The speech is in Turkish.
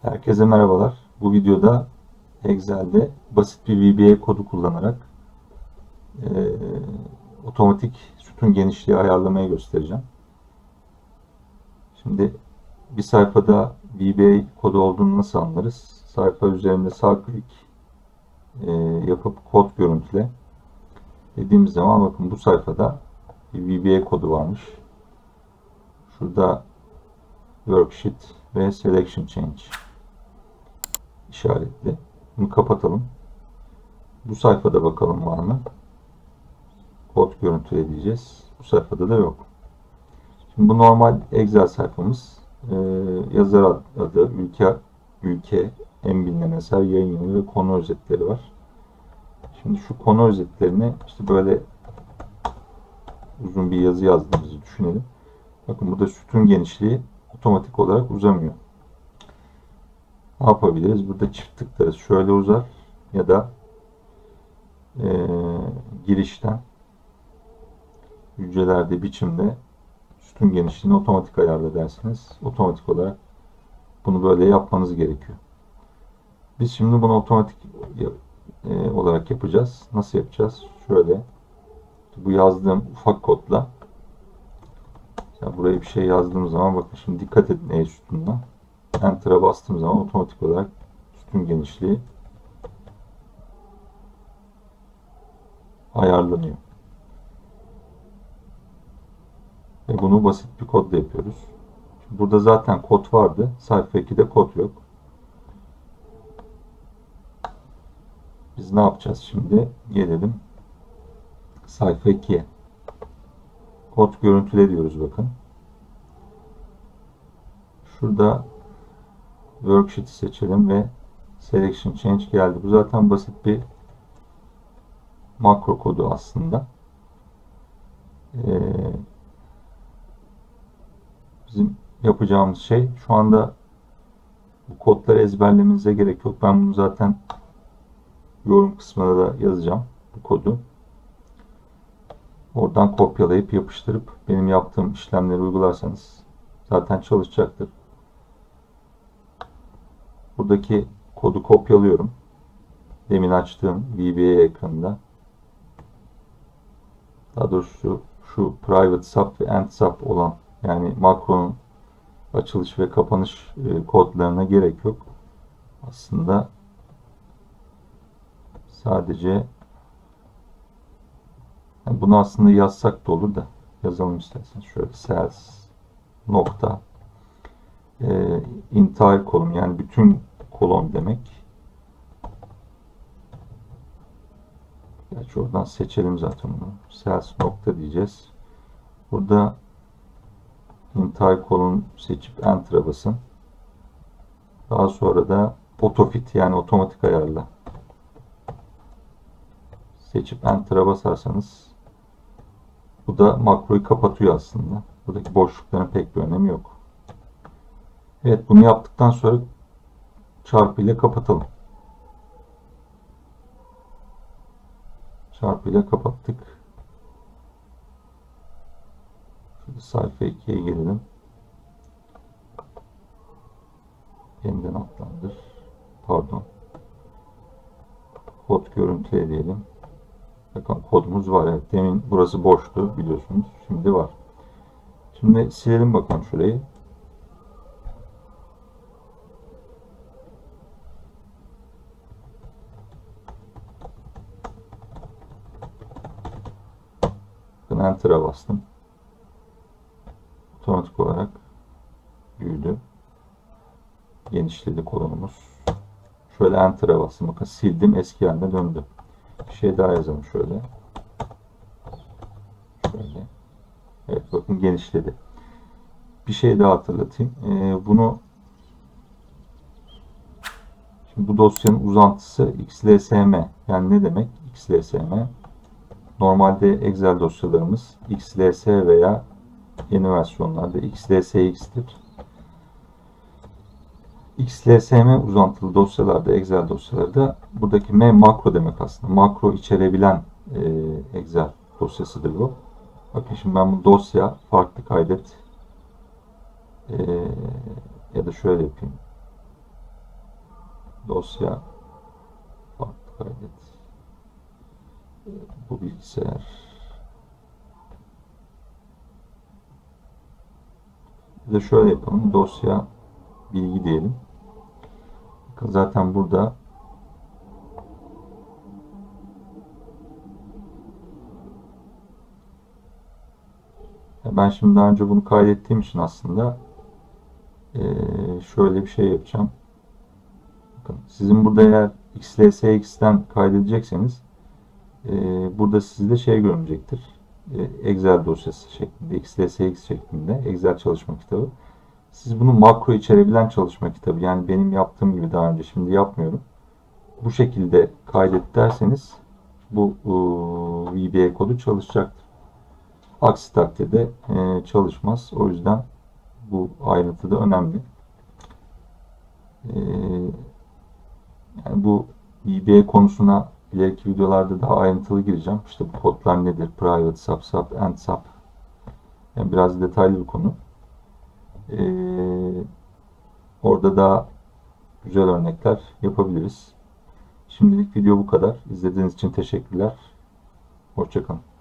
Herkese merhabalar. Bu videoda Excel'de basit bir VBA kodu kullanarak e, otomatik sütun genişliği ayarlamayı göstereceğim. Şimdi bir sayfada VBA kodu olduğunu nasıl anlarız? Sayfa üzerinde sağ klik yapıp kod görüntüle dediğimiz zaman bakın bu sayfada bir VBA kodu varmış. Şurada worksheet ve selection change işaretli. Bunu kapatalım. Bu sayfada bakalım var mı? Kod görüntüle diyeceğiz. Bu sayfada da yok. Şimdi bu normal Excel sayfamız. Yazar adı, ülke, en bilinen eser, yayın yılı ve konu özetleri var. Şimdi şu konu özetlerini işte böyle uzun bir yazı yazdığımızı düşünelim. Bakın burada sütun genişliği otomatik olarak uzamıyor. Ne yapabiliriz? Burada çift tıklarız. Şöyle uzar ya da girişten hücrelerde biçimde sütun genişliğini otomatik ayarla dersiniz. Otomatik olarak bunu böyle yapmanız gerekiyor. Biz şimdi bunu otomatik olarak yapacağız. Nasıl yapacağız? Şöyle bu yazdığım ufak kodla buraya bir şey yazdığım zaman bakın şimdi dikkat edin E sütununa. Enter'a bastığım zaman otomatik olarak sütun genişliği ayarlanıyor. Ve bunu basit bir kodla yapıyoruz. Şimdi burada zaten kod vardı. Sayfa 2'de kod yok. Biz ne yapacağız şimdi? Gelelim sayfa 2'ye. Kod görüntüle diyoruz bakın. Şurada worksheet'i seçelim ve selection change geldi. Bu zaten basit bir makro kodu aslında. Bizim yapacağımız şey şu anda bu kodları ezberlemenize gerek yok. Ben bunu zaten yorum kısmına da yazacağım bu kodu. Oradan kopyalayıp yapıştırıp benim yaptığım işlemleri uygularsanız zaten çalışacaktır. Buradaki kodu kopyalıyorum. Demin açtığım VBA ekranında. Daha doğrusu şu private sub ve end sub olan yani makronun açılış ve kapanış kodlarına gerek yok. Aslında sadece yani bunu aslında yazsak da olur da yazalım isterseniz. Şöyle cells nokta entire kolon yani bütün kolon demek. Gerçi oradan seçelim zaten bunu. Cells nokta diyeceğiz. Burada entire kolon seçip enter'a basın. Daha sonra da autofit yani otomatik ayarla seçip enter'a basarsanız bu da makroyu kapatıyor aslında. Buradaki boşlukların pek bir önemi yok. Evet, bunu yaptıktan sonra çarpı ile kapatalım. Çarpı ile kapattık. Şurada sayfa 2'ye gelelim. Yeniden adlandır. Pardon. Kod görüntüle diyelim. Bakın kodumuz var. Evet, demin burası boştu biliyorsunuz. Şimdi var. Şimdi silelim bakalım şurayı. Bakın enter'a bastım. Otomatik olarak büyüdü. Genişledi kolonumuz. Şöyle enter'a bastım. Bakın sildim. Eski haline döndü. Bir şey daha yazalım şöyle. Şöyle. Evet bakın genişledi. Bir şey daha hatırlatayım. Bunu şimdi bu dosyanın uzantısı xlsm. Yani ne demek xlsm? Normalde Excel dosyalarımız xls veya yeni versiyonlarda xlsx'tir. xlsm uzantılı dosyalarda, Excel dosyalarda buradaki m makro demek aslında. Makro içerebilen Excel dosyasıdır bu. Bakın şimdi ben bu dosya farklı kaydet ya da şöyle yapayım. dosya farklı kaydet. Bu bilgisayar. Bir de şöyle yapalım. Dosya bilgi diyelim. Bakın zaten burada ben şimdi daha önce bunu kaydettiğim için aslında şöyle bir şey yapacağım. Bakın, sizin burada eğer XLSX'ten kaydedecekseniz burada sizde şey görünecektir. Excel dosyası şeklinde, XLSX şeklinde Excel çalışma kitabı. Siz bunu makro içerebilen çalışma kitabı, yani benim yaptığım gibi daha önce, şimdi yapmıyorum, bu şekilde kaydet derseniz bu VBA kodu çalışacaktır. Aksi takdirde çalışmaz. O yüzden bu ayrıntı da önemli. Yani bu VBA konusuna ileriki videolarda daha ayrıntılı gireceğim. İşte bu kodlar nedir? Private sub, sub, and sub. Yani biraz detaylı bir konu. Orada daha güzel örnekler yapabiliriz. Şimdilik video bu kadar. İzlediğiniz için teşekkürler. Hoşça kalın.